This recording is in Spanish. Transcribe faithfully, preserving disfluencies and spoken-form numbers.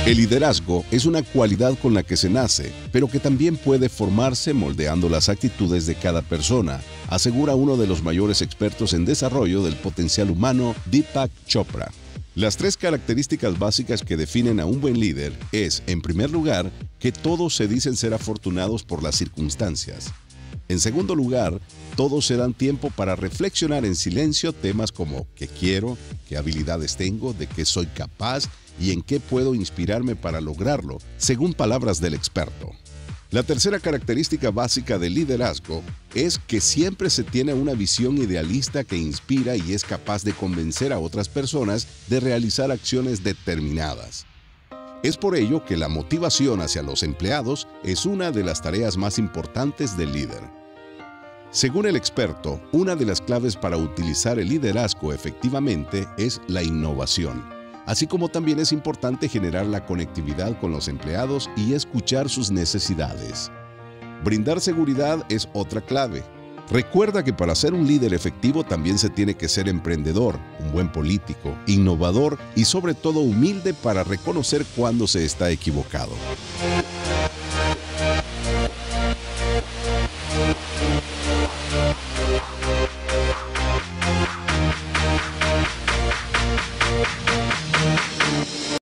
El liderazgo es una cualidad con la que se nace, pero que también puede formarse moldeando las actitudes de cada persona, asegura uno de los mayores expertos en desarrollo del potencial humano, Deepak Chopra. Las tres características básicas que definen a un buen líder es, en primer lugar, que todos se dicen ser afortunados por las circunstancias. En segundo lugar, todos se dan tiempo para reflexionar en silencio temas como qué quiero, qué habilidades tengo, de qué soy capaz y en qué puedo inspirarme para lograrlo, según palabras del experto. La tercera característica básica del liderazgo es que siempre se tiene una visión idealista que inspira y es capaz de convencer a otras personas de realizar acciones determinadas. Es por ello que la motivación hacia los empleados es una de las tareas más importantes del líder. Según el experto, una de las claves para utilizar el liderazgo efectivamente es la innovación, así como también es importante generar la conectividad con los empleados y escuchar sus necesidades. Brindar seguridad es otra clave. Recuerda que para ser un líder efectivo también se tiene que ser emprendedor, un buen político, innovador y sobre todo humilde para reconocer cuando se está equivocado.